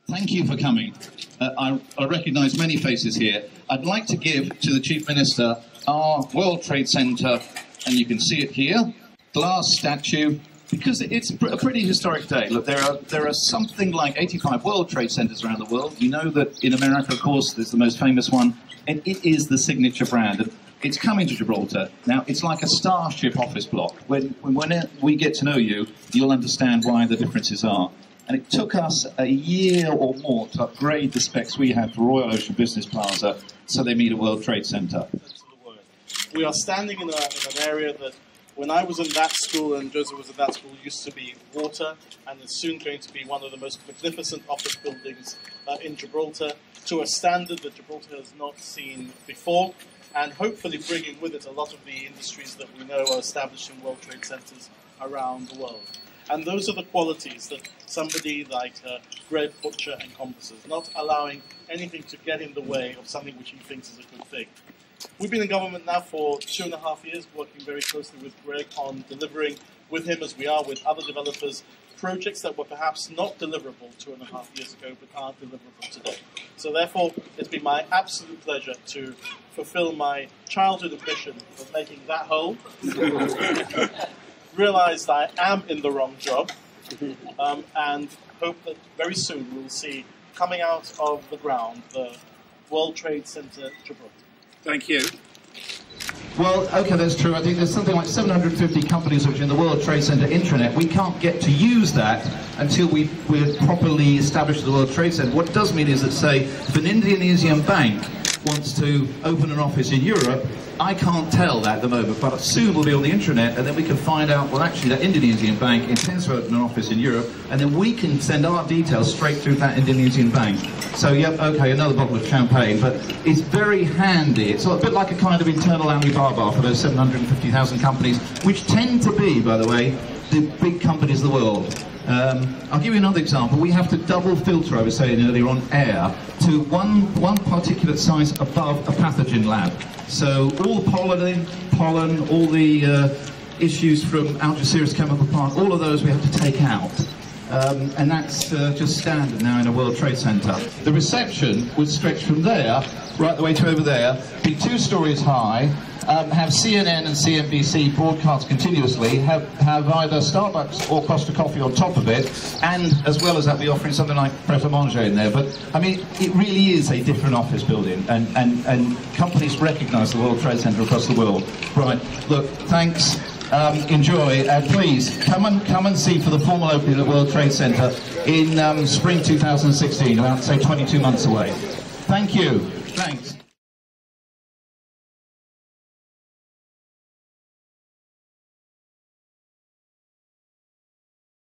Thank you for coming. I recognise many faces here. I'd like to give to the Chief Minister our World Trade Center, and you can see it here, glass statue, because it's a pretty historic day. Look, there are something like 85 World Trade Centers around the world. You know that in America, of course, there's the most famous one, and it is the signature brand. And it's coming to Gibraltar. Now, it's like a starship office block. When we get to know you, you'll understand why the differences are. And it took us a year or more to upgrade the specs we had for Royal Ocean Business Plaza so they meet a World Trade Center. We are standing in an area that, when I was in that school and Joseph was in that school, used to be water, and is soon going to be one of the most magnificent office buildings in Gibraltar, to a standard that Gibraltar has not seen before, and hopefully bringing with it a lot of the industries that we know are established in World Trade Centers around the world. And those are the qualities that somebody like Greg Butcher encompasses, not allowing anything to get in the way of something which he thinks is a good thing. We've been in government now for 2.5 years, working very closely with Greg on delivering with him, as we are with other developers, projects that were perhaps not deliverable 2.5 years ago, but are deliverable today. So therefore, it's been my absolute pleasure to fulfill my childhood ambition of making that whole. Realised I am in the wrong job, and hope that very soon we'll see coming out of the ground the World Trade Center Gibraltar. Thank you. Well, okay, that's true. I think there's something like 750 companies which are in the World Trade Center intranet. We can't get to use that until we're properly established the World Trade Center. What it does mean is that, say, if an Indonesian bank wants to open an office in Europe, I can't tell that at the moment, but soon we'll be on the intranet, and then we can find out, well, actually, that Indonesian bank intends to open an office in Europe, and then we can send our details straight through that Indonesian bank. So, yep, okay, another bottle of champagne, but it's very handy. It's a bit like a kind of internal Alibaba for those 750,000 companies, which tend to be, by the way, the big companies of the world. I'll give you another example. We have to double filter, I was saying earlier, on air to one particulate size above a pathogen lab. So all pollen, all the issues from Algeciras chemical plant, all of those we have to take out. And that's just standard now in a World Trade Center. The reception would stretch from there right the way to over there, be 2 stories high, have CNN and CNBC broadcast continuously, have either Starbucks or Costa Coffee on top of it, and as well as that be offering something like Pret-a-Manger in there. But I mean, it really is a different office building, and companies recognise the World Trade Center across the world. Right, look, thanks, enjoy, and please come and see for the formal opening of the World Trade Center in spring 2016, about say 22 months away. Thank you. Thanks.